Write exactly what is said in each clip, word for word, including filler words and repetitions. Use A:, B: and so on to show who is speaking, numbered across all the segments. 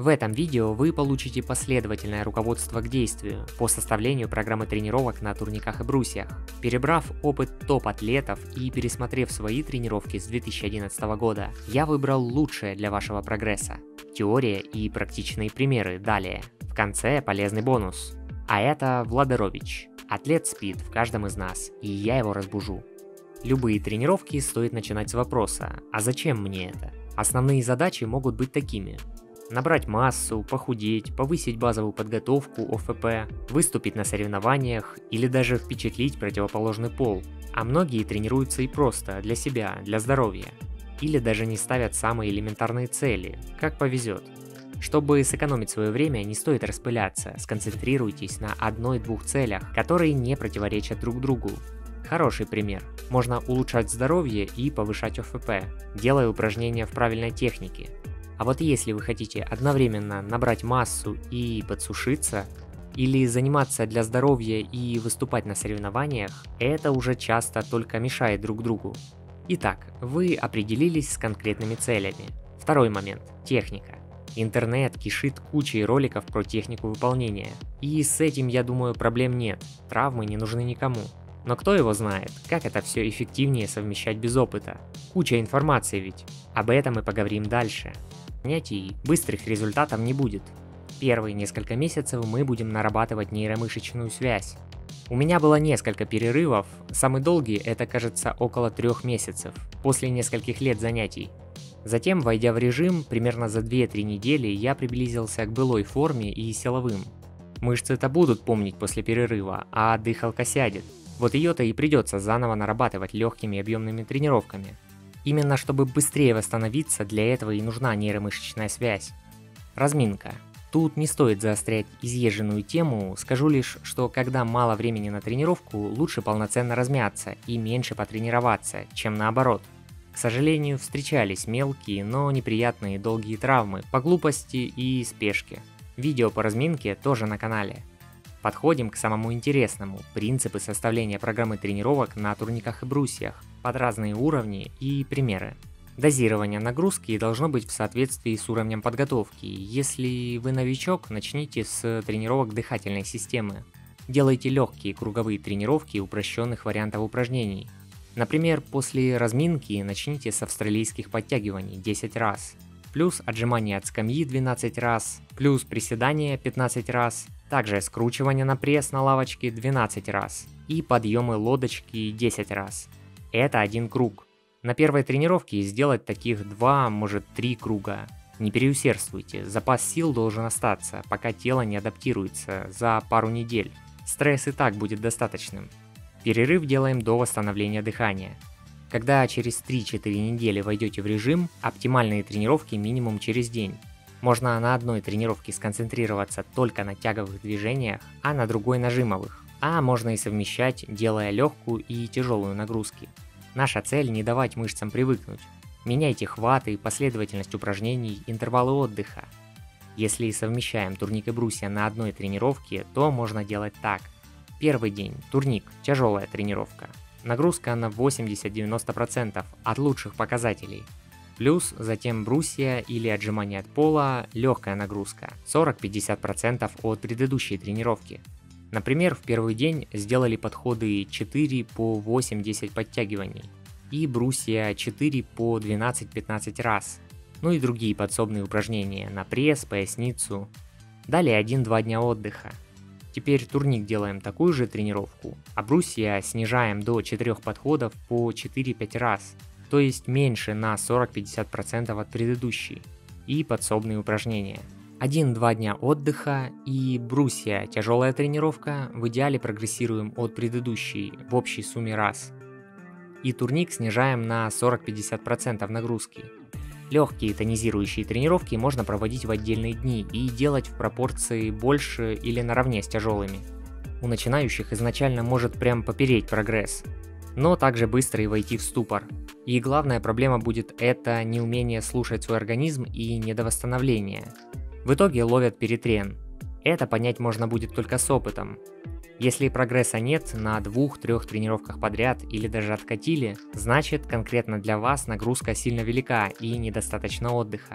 A: В этом видео вы получите последовательное руководство к действию по составлению программы тренировок на турниках и брусьях. Перебрав опыт топ-атлетов и пересмотрев свои тренировки с две тысячи одиннадцатого года, я выбрал лучшее для вашего прогресса. Теория и практичные примеры далее. В конце полезный бонус. А это Владарович. Атлет спит в каждом из нас, и я его разбужу. Любые тренировки стоит начинать с вопроса: а зачем мне это? Основные задачи могут быть такими: набрать массу, похудеть, повысить базовую подготовку О Ф П, выступить на соревнованиях или даже впечатлить противоположный пол. А многие тренируются и просто, для себя, для здоровья. Или даже не ставят самые элементарные цели, как повезет. Чтобы сэкономить свое время, не стоит распыляться, сконцентрируйтесь на одной-двух целях, которые не противоречат друг другу. Хороший пример. Можно улучшать здоровье и повышать О Ф П, делая упражнения в правильной технике. А вот если вы хотите одновременно набрать массу и подсушиться, или заниматься для здоровья и выступать на соревнованиях, это уже часто только мешает друг другу. Итак, вы определились с конкретными целями. Второй момент – техника. Интернет кишит кучей роликов про технику выполнения. И с этим, я думаю, проблем нет, травмы не нужны никому. Но кто его знает, как это все эффективнее совмещать без опыта? Куча информации ведь. Об этом мы поговорим дальше. Понятий быстрых результатов не будет. Первые несколько месяцев мы будем нарабатывать нейромышечную связь. У меня было несколько перерывов, самый долгий это, кажется, около трех месяцев, после нескольких лет занятий. Затем, войдя в режим, примерно за две-три недели я приблизился к былой форме и силовым. Мышцы-то будут помнить после перерыва, а дыхалка сядет. Вот ее-то и придется заново нарабатывать легкими объемными тренировками. Именно чтобы быстрее восстановиться, для этого и нужна нейромышечная связь. Разминка. Тут не стоит заострять изъезженную тему, скажу лишь, что когда мало времени на тренировку, лучше полноценно размяться и меньше потренироваться, чем наоборот. К сожалению, встречались мелкие, но неприятные долгие травмы по глупости и спешке. Видео по разминке тоже на канале. Подходим к самому интересному – принципы составления программы тренировок на турниках и брусьях, под разные уровни и примеры. Дозирование нагрузки должно быть в соответствии с уровнем подготовки. Если вы новичок, начните с тренировок дыхательной системы. Делайте легкие круговые тренировки упрощенных вариантов упражнений. Например, после разминки начните с австралийских подтягиваний десять раз, плюс отжимания от скамьи двенадцать раз, плюс приседания пятнадцать раз, также скручивание на пресс на лавочке двенадцать раз и подъемы лодочки десять раз. Это один круг. На первой тренировке сделать таких два, может три круга. Не переусердствуйте, запас сил должен остаться, пока тело не адаптируется за пару недель. Стресс и так будет достаточным. Перерыв делаем до восстановления дыхания. Когда через три-четыре недели войдете в режим, оптимальные тренировки минимум через день. Можно на одной тренировке сконцентрироваться только на тяговых движениях, а на другой на жимовых. А можно и совмещать, делая легкую и тяжелую нагрузки. Наша цель не давать мышцам привыкнуть. Меняйте хваты, последовательность упражнений, интервалы отдыха. Если совмещаем турник и брусья на одной тренировке, то можно делать так. Первый день – турник, тяжелая тренировка. Нагрузка на восемьдесят-девяносто процентов от лучших показателей. Плюс затем брусья или отжимания от пола, легкая нагрузка, сорок-пятьдесят процентов от предыдущей тренировки. Например, в первый день сделали подходы четыре по восемь-десять подтягиваний и брусья четыре по двенадцать-пятнадцать раз, ну и другие подсобные упражнения на пресс, поясницу. Далее один-два дня отдыха. Теперь турник делаем такую же тренировку, а брусья снижаем до четырёх подходов по четыре-пять раз, то есть меньше на сорок-пятьдесят процентов от предыдущей, и подсобные упражнения. один-два дня отдыха и брусья, тяжелая тренировка, в идеале прогрессируем от предыдущей в общей сумме раз. И турник снижаем на сорок-пятьдесят процентов нагрузки. Легкие тонизирующие тренировки можно проводить в отдельные дни и делать в пропорции больше или наравне с тяжелыми. У начинающих изначально может прям попереть прогресс, но также быстро и войти в ступор. И главная проблема будет это неумение слушать свой организм и недовосстановление. В итоге ловят перетрен. Это понять можно будет только с опытом. Если прогресса нет на двух-трех тренировках подряд или даже откатили, значит конкретно для вас нагрузка сильно велика и недостаточно отдыха.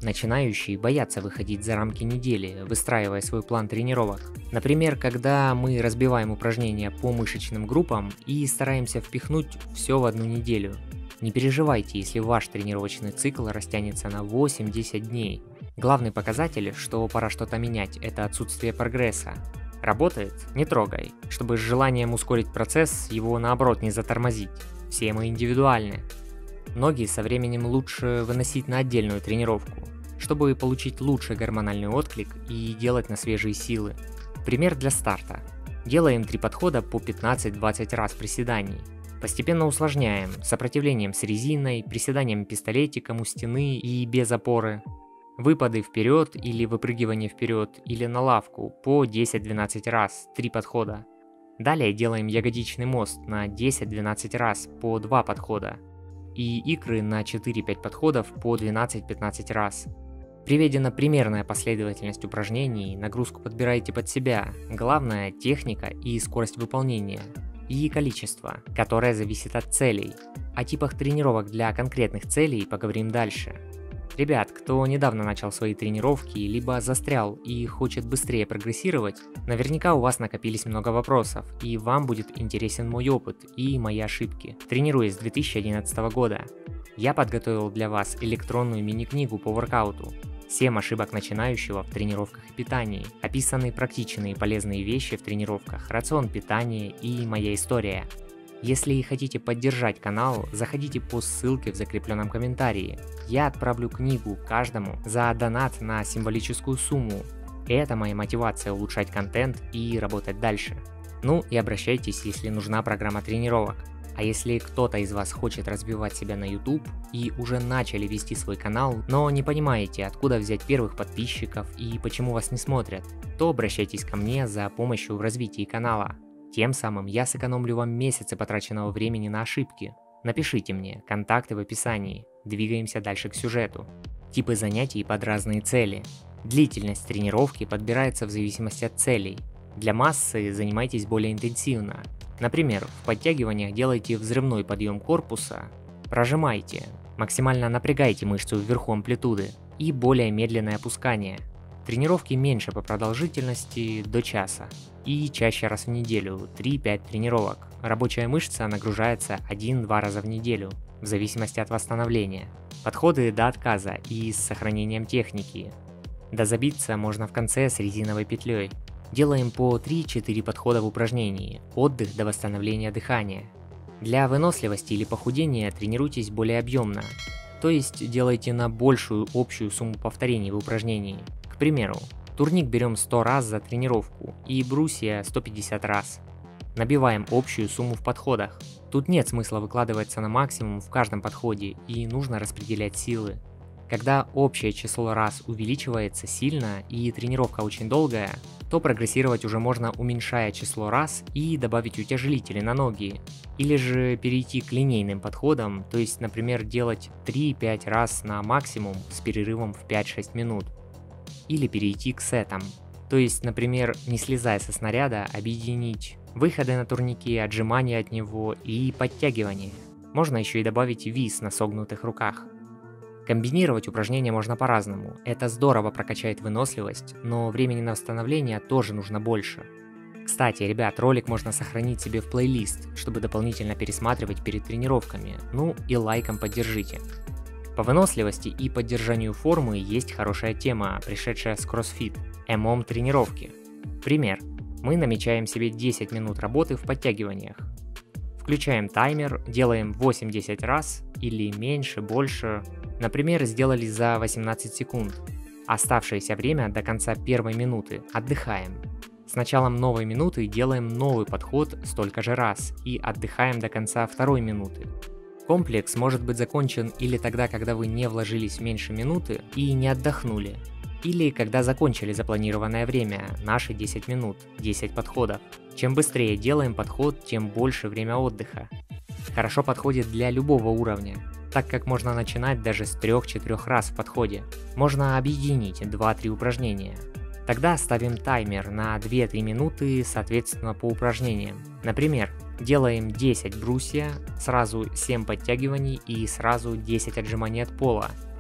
A: Начинающие боятся выходить за рамки недели, выстраивая свой план тренировок. Например, когда мы разбиваем упражнения по мышечным группам и стараемся впихнуть все в одну неделю. Не переживайте, если ваш тренировочный цикл растянется на восемь-десять дней. Главный показатель, что пора что-то менять, это отсутствие прогресса. Работает? Не трогай, чтобы с желанием ускорить процесс его наоборот не затормозить. Все мы индивидуальны. Ноги со временем лучше выносить на отдельную тренировку, чтобы получить лучший гормональный отклик и делать на свежие силы. Пример для старта. Делаем три подхода по пятнадцать-двадцать раз приседаний. Постепенно усложняем сопротивлением с резиной, приседанием пистолетиком у стены и без опоры. Выпады вперед или выпрыгивание вперед или на лавку по десять-двенадцать раз, три подхода. Далее делаем ягодичный мост на десять-двенадцать раз по два подхода. И икры на четыре-пять подходов по двенадцать-пятнадцать раз. Приведена примерная последовательность упражнений, нагрузку подбирайте под себя. Главное – техника и скорость выполнения. И количество, которое зависит от целей. О типах тренировок для конкретных целей поговорим дальше. Ребят, кто недавно начал свои тренировки, либо застрял и хочет быстрее прогрессировать, наверняка у вас накопились много вопросов, и вам будет интересен мой опыт и мои ошибки. Тренируясь с две тысячи одиннадцатого года, я подготовил для вас электронную мини-книгу по воркауту. семь ошибок начинающего в тренировках и питании, описаны практичные и полезные вещи в тренировках, рацион питания и моя история. Если хотите поддержать канал, заходите по ссылке в закрепленном комментарии. Я отправлю книгу каждому за донат на символическую сумму. Это моя мотивация улучшать контент и работать дальше. Ну и обращайтесь, если нужна программа тренировок. А если кто-то из вас хочет развивать себя на YouTube и уже начали вести свой канал, но не понимаете, откуда взять первых подписчиков и почему вас не смотрят, то обращайтесь ко мне за помощью в развитии канала. Тем самым я сэкономлю вам месяцы потраченного времени на ошибки. Напишите мне, контакты в описании. Двигаемся дальше к сюжету. Типы занятий под разные цели. Длительность тренировки подбирается в зависимости от целей. Для массы занимайтесь более интенсивно. Например, в подтягиваниях делайте взрывной подъем корпуса, прожимайте, максимально напрягайте мышцу вверху амплитуды и более медленное опускание. Тренировки меньше по продолжительности до часа и чаще раз в неделю, три-пять тренировок. Рабочая мышца нагружается один-два раза в неделю, в зависимости от восстановления. Подходы до отказа и с сохранением техники. Дозабиться можно в конце с резиновой петлей. Делаем по три-четыре подхода в упражнении, отдых до восстановления дыхания. Для выносливости или похудения тренируйтесь более объемно, то есть делайте на большую общую сумму повторений в упражнении. К примеру, турник берем сто раз за тренировку и брусья сто пятьдесят раз. Набиваем общую сумму в подходах. Тут нет смысла выкладываться на максимум в каждом подходе и нужно распределять силы. Когда общее число раз увеличивается сильно и тренировка очень долгая, то прогрессировать уже можно, уменьшая число раз и добавить утяжелители на ноги. Или же перейти к линейным подходам, то есть, например, делать три-пять раз на максимум с перерывом в пять-шесть минут. Или перейти к сетам, то есть, например, не слезая со снаряда, объединить выходы на турнике, отжимания от него и подтягивания. Можно еще и добавить вис на согнутых руках. Комбинировать упражнения можно по-разному, это здорово прокачает выносливость, но времени на восстановление тоже нужно больше. Кстати, ребят, ролик можно сохранить себе в плейлист, чтобы дополнительно пересматривать перед тренировками, ну и лайком поддержите. По выносливости и поддержанию формы есть хорошая тема, пришедшая с CrossFit – эм о эм тренировки. Пример. Мы намечаем себе десять минут работы в подтягиваниях. Включаем таймер, делаем восемь-десять раз или меньше, больше. Например, сделали за восемнадцать секунд. Оставшееся время до конца первой минуты отдыхаем. С началом новой минуты делаем новый подход столько же раз и отдыхаем до конца второй минуты. Комплекс может быть закончен или тогда, когда вы не вложились меньше минуты и не отдохнули, или когда закончили запланированное время, наши десять минут, десять подходов. Чем быстрее делаем подход, тем больше время отдыха. Хорошо подходит для любого уровня, так как можно начинать даже с трех-четырех раз в подходе. Можно объединить два-три упражнения. Тогда ставим таймер на две-три минуты, соответственно, по упражнениям. Например, делаем десять брусья, сразу семь подтягиваний и сразу десять отжиманий от пола.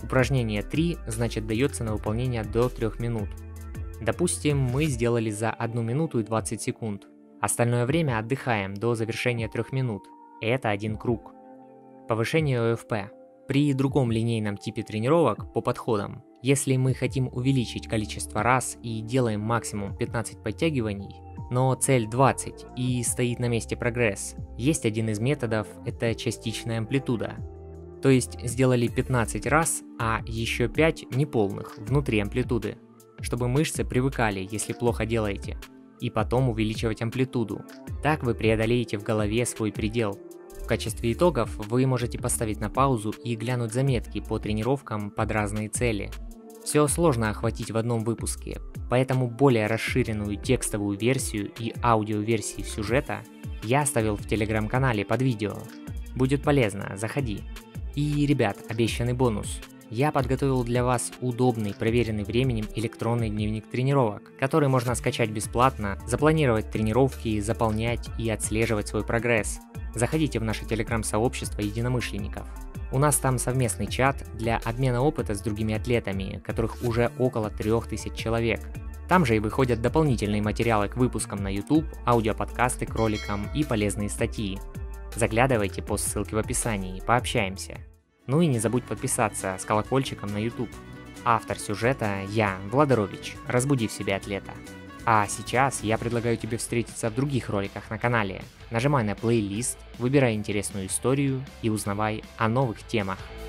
A: Упражнение три, значит, дается на выполнение до трёх минут. Допустим, мы сделали за одну минуту и двадцать секунд. Остальное время отдыхаем до завершения трёх минут. Это один круг. Повышение о эф пэ. При другом линейном типе тренировок по подходам, если мы хотим увеличить количество раз и делаем максимум пятнадцать подтягиваний, но цель двадцать и стоит на месте прогресс, есть один из методов – это частичная амплитуда. То есть сделали пятнадцать раз, а еще пять неполных внутри амплитуды, чтобы мышцы привыкали, если плохо делаете, и потом увеличивать амплитуду. Так вы преодолеете в голове свой предел. В качестве итогов вы можете поставить на паузу и глянуть заметки по тренировкам под разные цели. Все сложно охватить в одном выпуске, поэтому более расширенную текстовую версию и аудиоверсии сюжета я оставил в телеграм-канале под видео. Будет полезно, заходи. И, ребят, обещанный бонус. Я подготовил для вас удобный, проверенный временем электронный дневник тренировок, который можно скачать бесплатно, запланировать тренировки, заполнять и отслеживать свой прогресс. Заходите в наше телеграм-сообщество единомышленников. У нас там совместный чат для обмена опыта с другими атлетами, которых уже около трех тысяч человек. Там же и выходят дополнительные материалы к выпускам на YouTube, аудиоподкасты к роликам и полезные статьи. Заглядывайте по ссылке в описании, пообщаемся. Ну и не забудь подписаться с колокольчиком на YouTube. Автор сюжета я, Владарович, разбуди в себе атлета. А сейчас я предлагаю тебе встретиться в других роликах на канале. Нажимай на плейлист, выбирай интересную историю и узнавай о новых темах.